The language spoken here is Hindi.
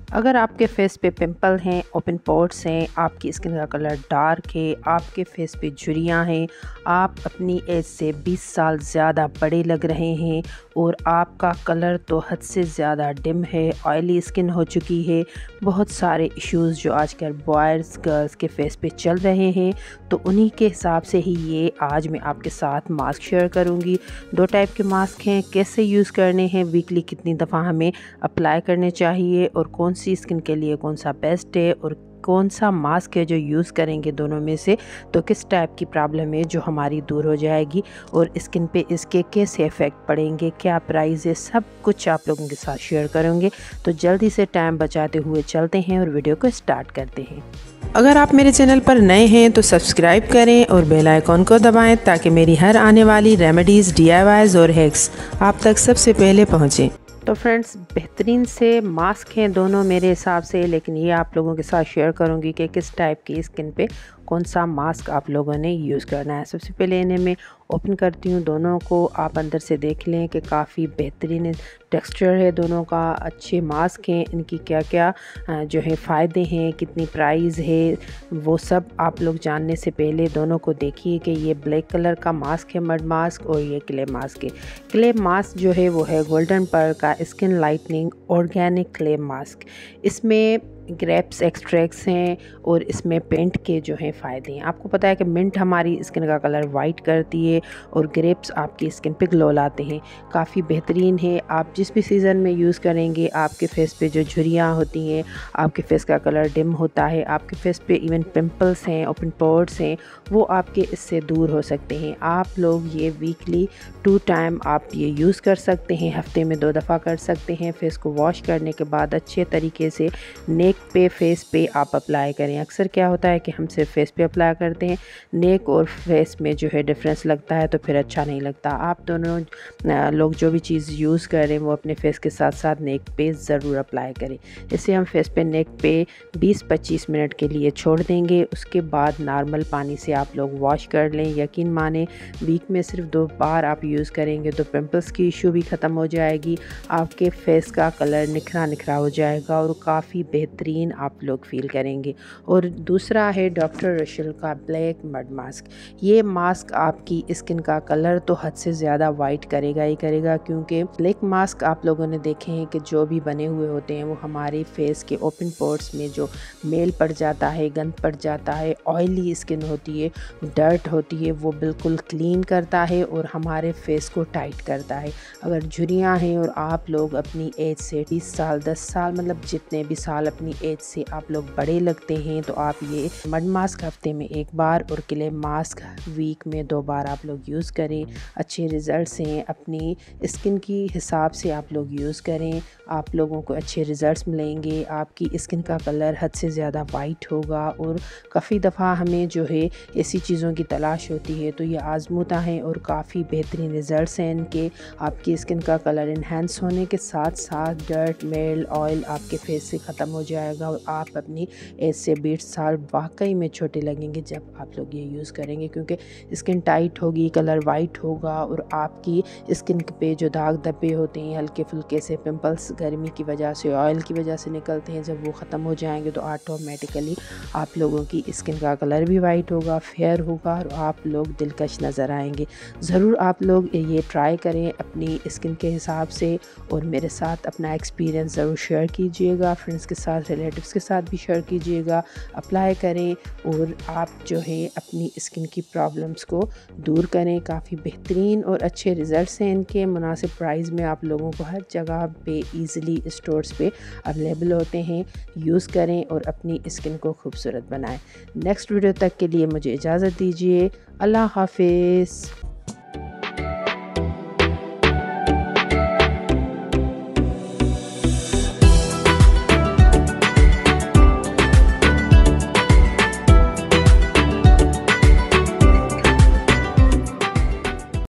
अगर आपके फेस पे पिंपल हैं, ओपन पोर्स हैं, आपकी स्किन का कलर डार्क है, आपके फेस पे झुर्रियाँ हैं, आप अपनी एज से 20 साल ज़्यादा बड़े लग रहे हैं और आपका कलर तो हद से ज़्यादा डिम है, ऑयली स्किन हो चुकी है, बहुत सारे इश्यूज़ जो आजकल बॉयज़ गर्ल्स के फेस पे चल रहे हैं, तो उन्हीं के हिसाब से ही ये आज मैं आपके साथ मास्क शेयर करूँगी। 2 टाइप के मास्क हैं, कैसे यूज़ करने हैं, वीकली कितनी दफ़ा हमें अप्लाई करने चाहिए और कौन सी स्किन के लिए कौन सा बेस्ट है और कौन सा मास्क है जो यूज़ करेंगे दोनों में से तो किस टाइप की प्रॉब्लम है जो हमारी दूर हो जाएगी और स्किन पे इसके कैसे इफ़ेक्ट पड़ेंगे, क्या प्राइस है, सब कुछ आप लोगों के साथ शेयर करेंगे। तो जल्दी से टाइम बचाते हुए चलते हैं और वीडियो को स्टार्ट करते हैं। अगर आप मेरे चैनल पर नए हैं तो सब्सक्राइब करें और बेल आइकॉन को दबाएं ताकि मेरी हर आने वाली रेमेडीज़, DIYs और हैक्स आप तक सबसे पहले पहुँचें। तो फ्रेंड्स, बेहतरीन से मास्क हैं दोनों मेरे हिसाब से, लेकिन ये आप लोगों के साथ शेयर करूंगी कि किस टाइप की स्किन पे कौन सा मास्क आप लोगों ने यूज़ करना है। सबसे पहले इन्हें मैं ओपन करती हूँ, दोनों को आप अंदर से देख लें कि काफ़ी बेहतरीन टेक्सचर है दोनों का, अच्छे मास्क हैं। इनकी क्या क्या जो है फ़ायदे हैं, कितनी प्राइस है, वो सब आप लोग जानने से पहले दोनों को देखिए कि ये ब्लैक कलर का मास्क है मड मास्क और ये क्ले मास्क है। क्ले मास्क जो है वो है गोल्डन पर्ल का skin lightening organic clay mask. इसमें ग्रेप्स एक्सट्रैक्ट्स हैं और इसमें पेंट के जो हैं फ़ायदे हैं। आपको पता है कि मिंट हमारी स्किन का कलर वाइट करती है और ग्रेप्स आपकी स्किन पे ग्लो लाते हैं। काफ़ी बेहतरीन है, आप जिस भी सीज़न में यूज़ करेंगे आपके फेस पे जो झुर्रियाँ होती हैं, आपके फेस का कलर डिम होता है, आपके फेस पे इवन पिंपल्स हैं, ओपन पोर्स हैं, वो आपके इससे दूर हो सकते हैं। आप लोग ये वीकली 2 टाइम आप ये यूज़ कर सकते हैं, हफ्ते में 2 दफ़ा कर सकते हैं। फेस को वॉश करने के बाद अच्छे तरीके से नेक पे, फेस पे आप अप्लाई करें। अक्सर क्या होता है कि हम सिर्फ फेस पे अप्लाई करते हैं, नेक और फेस में जो है डिफरेंस लगता है तो फिर अच्छा नहीं लगता। आप दोनों लोग जो भी चीज़ यूज़ करें वो अपने फेस के साथ साथ नेक पे ज़रूर अप्लाई करें। इसे हम फेस पे, नेक पे 20-25 मिनट के लिए छोड़ देंगे। उसके बाद नॉर्मल पानी से आप लोग वॉश कर लें। यकीन माने वीक में सिर्फ 2 बार आप यूज़ करेंगे तो पिंपल्स की इशू भी ख़त्म हो जाएगी, आपके फेस का कलर निखरा निखरा हो जाएगा और काफ़ी बेहतरीन आप लोग फील करेंगे। और दूसरा है डॉक्टर रशेल का ब्लैक मड मास्क। ये मास्क आपकी स्किन का कलर तो हद से ज़्यादा वाइट करेगा ही करेगा, क्योंकि ब्लैक मास्क आप लोगों ने देखे हैं कि जो भी बने हुए होते हैं वो हमारे फेस के ओपन पोर्स में जो मेल पड़ जाता है, गंद पड़ जाता है, ऑयली स्किन होती है, डर्ट होती है, वो बिल्कुल क्लीन करता है और हमारे फेस को टाइट करता है। अगर झुर्रियाँ हैं और आप लोग अपनी एज से 20 साल, 10 साल, मतलब जितने भी साल अपनी एज से आप लोग बड़े लगते हैं तो आप ये मड मास्क हफ्ते में 1 बार और क्ले मास्क वीक में 2 बार आप लोग यूज़ करें। अच्छे रिज़ल्ट्स हैं, अपनी स्किन की हिसाब से आप लोग यूज़ करें, आप लोगों को अच्छे रिज़ल्ट्स मिलेंगे। आपकी स्किन का कलर हद से ज़्यादा वाइट होगा और काफ़ी दफ़ा हमें जो है ऐसी चीज़ों की तलाश होती है तो ये आज़मूता है और काफ़ी बेहतरीन रिज़ल्ट्स हैं इनके। आपकी स्किन का कलर इन्हेंस होने के साथ साथ डर्ट, मेल, ऑयल आपके फेस से ख़त्म हो जाएगा और आप अपनी एज से 20 साल वाकई में छोटे लगेंगे जब आप लोग ये यूज़ करेंगे, क्योंकि स्किन टाइट होगी, कलर वाइट होगा और आपकी स्किन पे जो दाग धब्बे होते हैं, हल्के फुल्के से पिंपल्स गर्मी की वजह से, ऑयल की वजह से निकलते हैं, जब वो ख़त्म हो जाएंगे तो ऑटोमेटिकली आप लोगों की स्किन का कलर भी वाइट होगा, फेयर होगा और आप लोग दिलकश नज़र आएंगे। ज़रूर आप लोग ये ट्राई करें अपनी स्किन के हिसाब से और मेरे साथ अपना एक्सपीरियंस ज़रूर शेयर कीजिएगा, फ्रेंड्स के साथ, रिलेटिव्स के साथ भी शेयर कीजिएगा। अप्लाई करें और आप जो है अपनी स्किन की प्रॉब्लम्स को दूर करें। काफ़ी बेहतरीन और अच्छे रिज़ल्ट्स हैं इनके, मुनासिब प्राइस में आप लोगों को हर जगह पे ईज़िली स्टोर्स पे अवेलेबल होते हैं। यूज़ करें और अपनी स्किन को खूबसूरत बनाएं। नेक्स्ट वीडियो तक के लिए मुझे इजाज़त दीजिए। अल्लाह हाफिज़।